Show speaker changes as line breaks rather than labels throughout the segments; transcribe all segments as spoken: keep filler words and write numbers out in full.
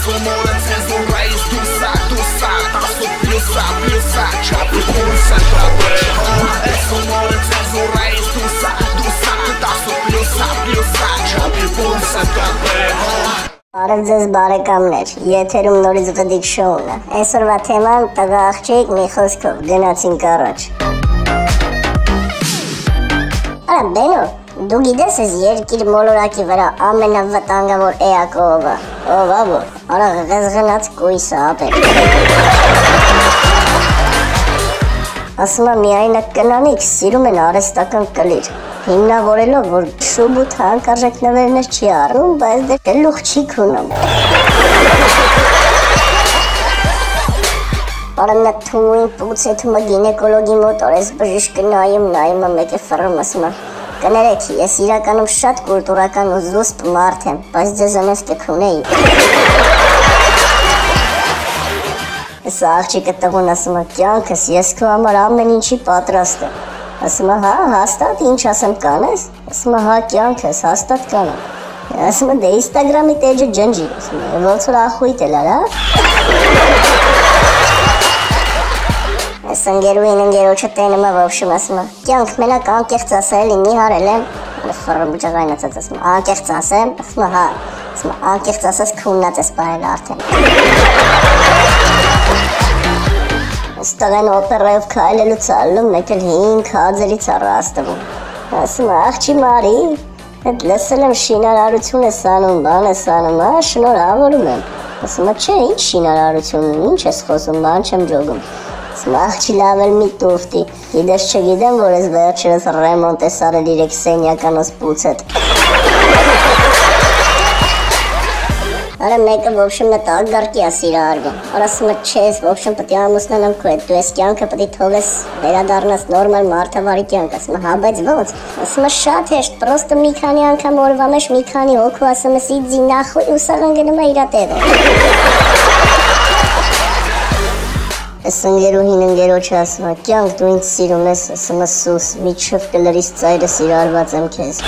sonora cenzura is do sa, do sa Tasso pilsa, pilsa, čapi pulsa E sonora cenzura is do sa, do sa Tasso pilsa, pilsa, čapi pulsa
Բարև ձեզ բարեկամներ, եթերում նորից գդիկ շոուն է։ Այսօրվա թեման տղա աղջիկ մի խոսքով գնացինք առաջ։ Արա Բենո, դու գիտես ես երկիր մոլորակի վրա ամենավտանգավոր էակը ով է։ Ով է որ, արա ղեզղնած կույսը ապեր։ Ասում եմ միայն կնանիք սիրում են արհեստական կլիր։ Հիմնավորելով, որ շուբութ հանկարժեք նվերներ չի առնում, բայց դե գլուխ չի քունում։ Արանա թույն պուց է թումը գինեկոլոգի մոտ օրես բժիշկը նայում, նայում է մեկ է ֆռում ասում է կներեք, ես իրականում շատ կուլտուրական ու զուսպ մարդ եմ, բայց ձեզանից կքունեի։ Սա աղջիկը տղուն ասում է կյանքս, ես քո համար ամեն ինչի պատրաստ եմ։ Ասում է հա, հաստատ ինչ ասեմ կանես, ասում է հա կյանքս, հաստատ կանեմ։ Ասում է դե Instagram-ի տեջը ջնջի, ասում է ոնց որ ախույթ էլ արա։ Այս ընկերուհին ընկերոջը տենում է ոբշում ասում է կյանք մենակ անկեղծ ասել ինի հարել եմ, ֆռմ ջղայնացած ասում է անկեղծ ասեմ, ասում է հա, ասում է անկեղծ ասես քուննած ես պահել արդեն։ Ստեղեն օպերայով քայլելուց ալում մեկ էլ հինգ հաձերից առաստվում։ Ասում է աղջի մարի, հետ լսել եմ շինարարություն ես անում, բան ես անում, հա շնորհավորում եմ։ Ասում է չէ ինչ շինարարություն, ինչ ես խոսում, բան չեմ ջոգում։ Ասում է աղջի լավ էլ մի տուֆտի, գիտես չգիտեմ, որ ես վերջերս ռեմոնտ ես արել իրեք սենյականոս պուցետ։ Արա մեկը ոբշում է տագարկի է սիրահարվում, արա ասում է չես, ոբշում պտի ամուսնանամ քո հետ, դու ես կյանքը պտի թողես վերադառնաս նորմալ մարդավարի կյանք, ասում է հա բայց ոնց, ասում է շատ հեշտ, պրոստը մի քանի անգամ օրվա մեջ մի քանի հոգու ասում ես իձի նախույ ու սաղն գնում է իրա տեղը։ Այս ընկերուհին ընկերոջը ասում է կյանք դու ինձ սիրում ես, ասում է սուս, միջև կլրիս ծայրը սիրահարված եմ քեզ։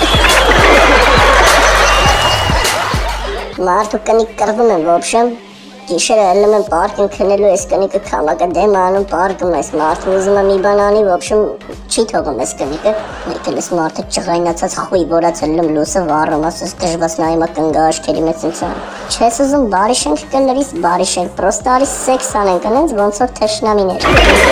Մարդու կնիկ կրվում են ոբշեմ, գիշերը ելնում են պարկին քնելու, ես կնիկը քամակը դեմ անում պարկում ես, մարդու ուզում է մի բան անի, ոբշեմ չի թողում ես կնիկը, մեկ էլ ես մարդը ջղայնացած խույ որած ելնում լուսը վառում, ասես դժվաս նայում է կնգա աչքերի մեջ ինձ ան։ Չես ուզում բարի շենք կլրիս, բարի շենք, պրոստը արի սեքս անենք անենց ոնց որ թշնամիներ։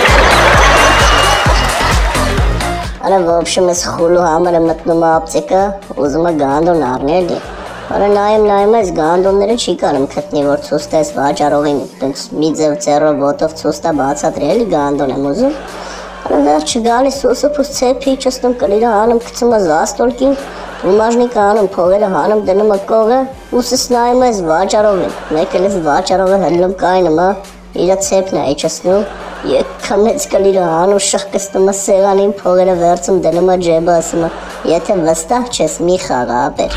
Արա ոբշեմ ես խուլու համարը մտնում է ապծիկը, ուզում է գանդոն առնել դի։ Արա նայում նայում ես գանդոնները չի կարում գտնի, որ ցույց տես վաճառողին, տենց մի ձև ձեռով ոտով ցույց տա բացատրի էլի գանդոն եմ ուզում։ Արա վերջը գալիս սոսոփուս ցեփի ճստում կլիրը հանում գցում է զաստորկին, բումաժնիկը հանում փողերը հանում դնում է կողը, ուսս նայում ես վաճառողին, մեկ էլ ես վաճառողը հելնում կայնում է, իրա ցեփն է իջեցնում, եկա մեծ կլիրը հանում շղկստում է սեղանին, փողերը վերցում դնում է ջեբը ասում է եթե վստահ չես մի խաղա ապեր։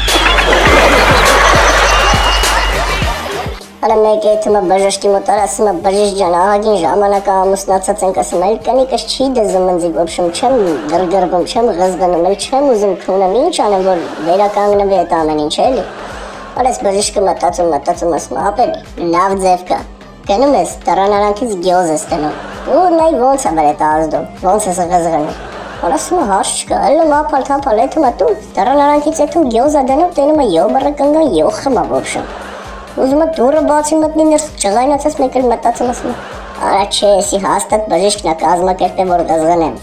Արա մեկ է թումը բժշկի մոտ ասում է բժիշկ ջան ահագին ժամանակա ամուսնացած ենք ասում էլ կնիկս չի դզում ինձ ոբշում չեմ գրգռվում չեմ ղզգնում էլ չեմ ուզում քունեմ ինչ անեմ որ վերականգնվի այդ ամեն ինչ էլի։ Արես բժիշկը մտածում մտածում ասում ապեր լավ ձև կա գնում ես դռան գյոզ ես տնում ու նայ ոնց է վրետ ազդում ոնց ես ղզգնում Ասում է հարց չկա, ելնում ապալ թապալ եթում է տու, դռան արանքից եթում գյոզա դնում, տենում է յո բռը կնգան յո խմա ոբշում։ Ուզում է դուրը բացի մտնի ներս ջղայնացած մեկ էլ մտածում ասում է, արա չէ, եսի հաստատ բժիշկն է կազմակերպել որ ղզղնեմ։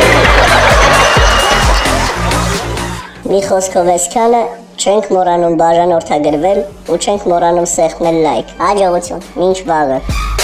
Մի խոսքով այսքանը չենք մոռանում բաժանորդագրվել ու չենք մոռանում սեղմել լայք։ Հաջողություն, մինչ վաղը։